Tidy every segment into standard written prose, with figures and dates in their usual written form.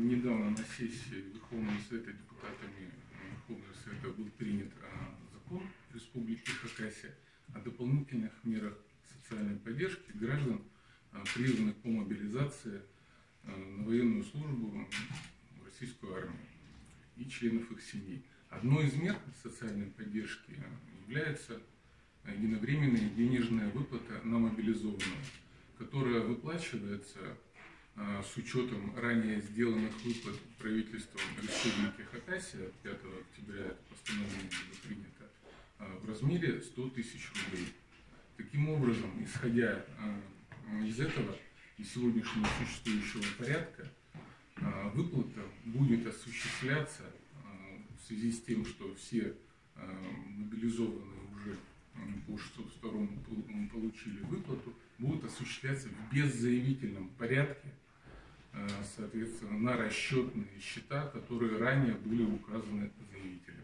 недавно на сессии Верховного Совета депутатами Верховного Совета был принят закон Республики Хакасия о дополнительных мерах социальной поддержки граждан, призванных по мобилизации на военную службу в российскую армию и членов их семей. Одной из мер социальной поддержки является единовременная денежная выплата на мобилизованного, которая выплачивается с учетом ранее сделанных выплат правительством Республики Хакасия, 5 октября это постановление было принято, в размере 100 тысяч рублей. Таким образом, исходя из этого и сегодняшнего существующего порядка, выплата будет осуществляться в связи с тем, что все мобилизованные уже по 602 получили выплату, будут осуществляться в беззаявительном порядке, соответственно, на расчетные счета, которые ранее были указаны заявителем.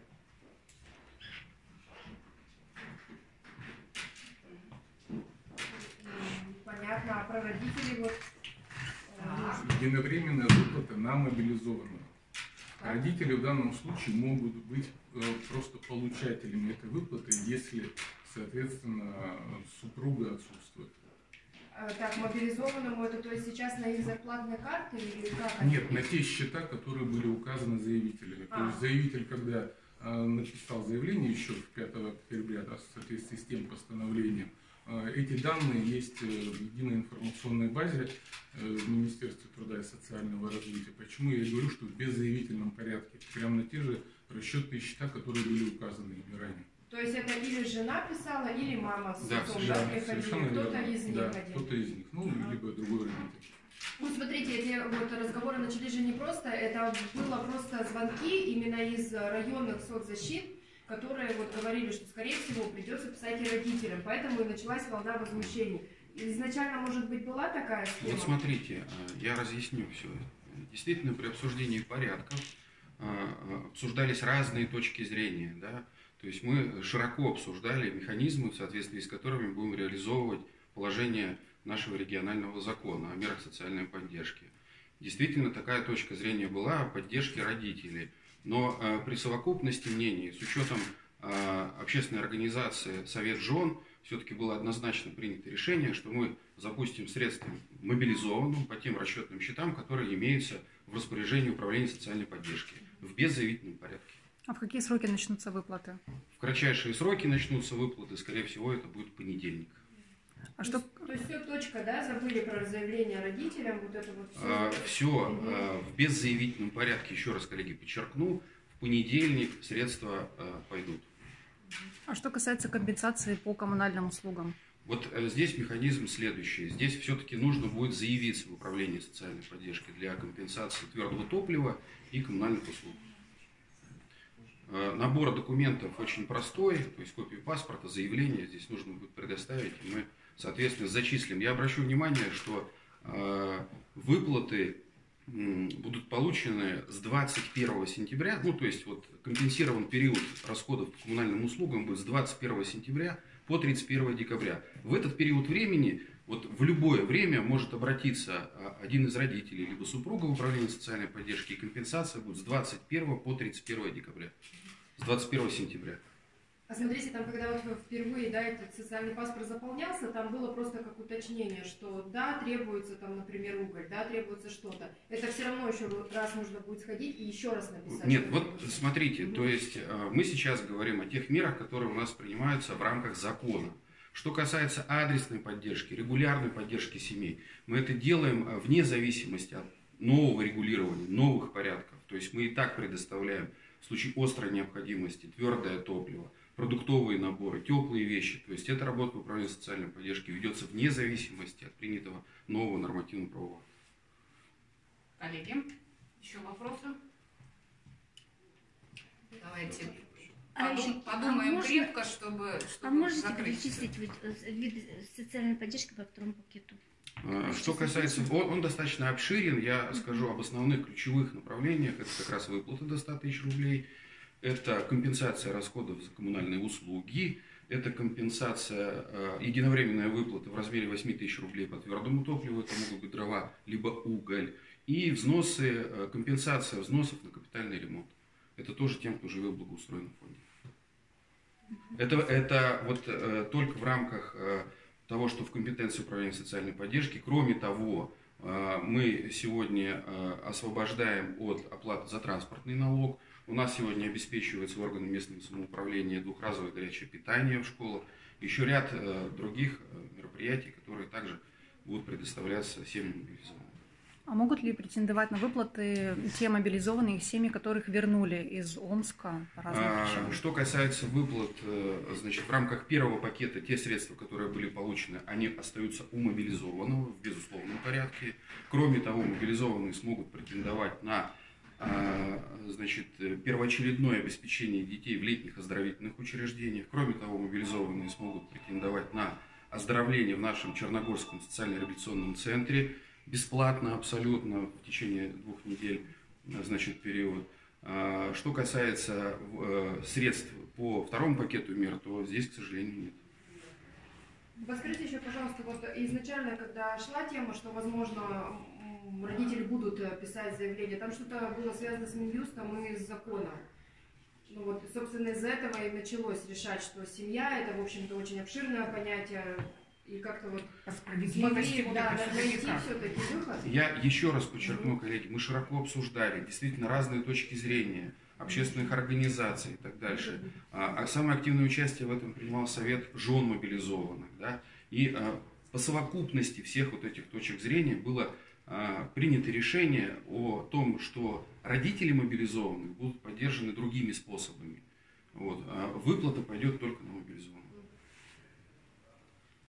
Понятно, а про родителей вот... Единовременная выплата на мобилизованного. Родители в данном случае могут быть просто получателями этой выплаты, если, соответственно, супруга отсутствует. Так, мобилизованному это то есть сейчас на их зарплатной карты или как? Нет, на те счета, которые были указаны заявителями. То есть заявитель, когда написал заявление еще 5 октября, да, в соответствии с тем постановлением, эти данные есть в единой информационной базе Министерства труда и социального развития. Почему я и говорю, что в беззаявительном порядке, прямо на те же расчетные счета, которые были указаны ими ранее. То есть это или жена писала, или мама с отцом, да, приходили, кто-то из них один. Кто-то из них, ну, либо другой родитель. Ну, смотрите, эти вот разговоры начались же не просто, это было просто звонки именно из районных соцзащит, которые вот говорили, что, скорее всего, придется писать и родителям, поэтому и началась волна возмущений. Изначально, может быть, была такая схема? Вот смотрите, я разъясню все. Действительно, при обсуждении порядков обсуждались разные точки зрения, да? То есть мы широко обсуждали механизмы, в соответствии с которыми будем реализовывать положение нашего регионального закона о мерах социальной поддержки. Действительно, такая точка зрения была о поддержке родителей. Но при совокупности мнений, с учетом общественной организации «Совет жен», все-таки было однозначно принято решение, что мы запустим средства мобилизованным по тем расчетным счетам, которые имеются в распоряжении Управления социальной поддержки в беззаявительном порядке. А в какие сроки начнутся выплаты? В кратчайшие сроки начнутся выплаты, скорее всего, это будет понедельник. А что... То есть все, точка, да, забыли про заявление родителям, вот это вот все? Все в беззаявительном порядке, еще раз, коллеги, подчеркну, в понедельник средства пойдут. А что касается компенсации по коммунальным услугам? Вот здесь механизм следующий. Здесь все-таки нужно будет заявиться в Управление социальной поддержки для компенсации твердого топлива и коммунальных услуг. Набор документов очень простой, то есть копию паспорта, заявление здесь нужно будет предоставить, и мы, соответственно, зачислим. Я обращу внимание, что выплаты будут получены с 21 сентября, ну то есть вот компенсирован период расходов по коммунальным услугам будет с 21 сентября по 31 декабря. В этот период времени, вот в любое время может обратиться один из родителей, либо супруга в Управление социальной поддержки, и компенсация будет с 21 по 31 декабря, с 21 сентября. А смотрите, там, когда вот впервые, да, этот социальный паспорт заполнялся, там было просто как уточнение, что да, требуется там, например, уголь, да, требуется что-то. Это все равно еще раз нужно будет сходить и еще раз написать. Нет, вот смотрите, то есть мы сейчас говорим о тех мерах, которые у нас принимаются в рамках закона. Что касается адресной поддержки, регулярной поддержки семей, мы это делаем вне зависимости от нового регулирования, новых порядков. То есть мы и так предоставляем в случае острой необходимости твердое топливо, продуктовые наборы, теплые вещи. То есть эта работа в Управлении социальной поддержки ведется вне зависимости от принятого нового нормативно-правового. Коллеги, еще вопросы? Давайте подумаем крепко, чтобы можете перечислить виды социальной поддержки по второму пакету? Что касается, он достаточно обширен, я скажу об основных ключевых направлениях. Это как раз выплата до 100 тысяч рублей, это компенсация расходов за коммунальные услуги, это компенсация, единовременная выплата в размере 8 тысяч рублей по твердому топливу, это могут быть дрова, либо уголь, и взносы, компенсация взносов на капитальный ремонт. Это тоже тем, кто живет в благоустроенном фонде. Это вот только в рамках того, что в компетенции управления социальной поддержки. Кроме того, мы сегодня освобождаем от оплаты за транспортный налог. У нас сегодня обеспечивается органами местного самоуправления двухразовое горячее питание в школах. Еще ряд других мероприятий, которые также будут предоставляться семьям мобилизованным. А могут ли претендовать на выплаты те мобилизованные семьи, которых вернули из Омска по разным причинам? Что касается выплат, значит, в рамках первого пакета те средства, которые были получены, они остаются у мобилизованного в безусловном порядке. Кроме того, мобилизованные смогут претендовать на, значит, первоочередное обеспечение детей в летних оздоровительных учреждениях. Кроме того, мобилизованные смогут претендовать на оздоровление в нашем Черногорском социально-реабилитационном центре бесплатно абсолютно в течение 2 недель, значит, период. Что касается средств по второму пакету мер, то здесь, к сожалению, нет. Подскажите еще, пожалуйста, вот изначально, когда шла тема, что, возможно, родители будут писать заявление, там что-то было связано с Минюстом и с законом. Ну вот, собственно, из-за этого и началось решать, что семья – это, в общем-то, очень обширное понятие, и как-то вот По справедливости найти все-таки выход. Я еще раз подчеркну, коллеги, мы широко обсуждали действительно разные точки зрения общественных организаций и так дальше. А самое активное участие в этом принимал Совет жен мобилизованных. Да? И по совокупности всех вот этих точек зрения было принято решение о том, что родители мобилизованных будут поддержаны другими способами. Вот. Выплата пойдет только на мобилизованных.